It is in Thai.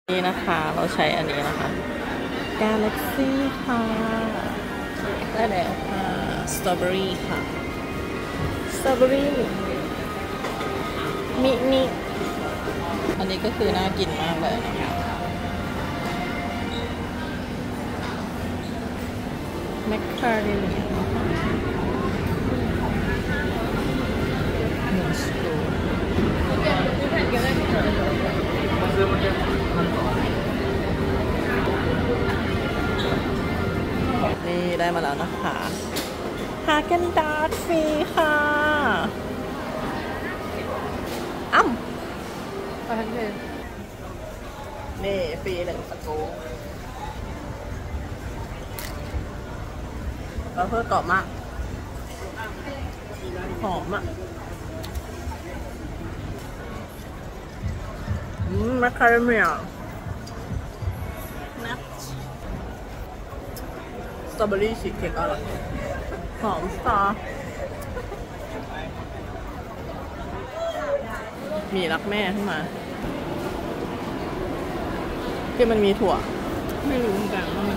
นี่นะคะเราใช้อันนี้นะคะ Galaxy ค่ะได้แล้วค่ะสตรอเบอรี่ค่ะสตรอเบอรี่มิอันนี้ก็คือน่ากินมากเลยนะคะแมคคาเดเมีย1 สกู๊ปนี่ได้มาแล้วนะคะฮาเกนดาร์ทฟรีค่ะอ้ำไปทันทีนี่ฟรี1 สกู๊ปแล้วเพื่อกรอบมากหอมอ่ะแมคคาเดเมียนัทสตรอเบอรี่ชีสเค้กอร่อยหอมสตอมีรักแม่ขึ้นมาที่มันมีถั่วไม่รู้เหมือนกันว่ามัน